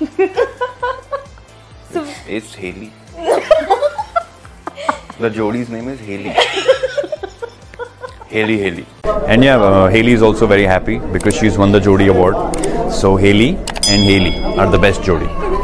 It's Haley. The Jodi's name is Haley. Haley. And yeah, Haley is also very happy because she's won the Jodi award. So Haley and Haley are the best Jodi.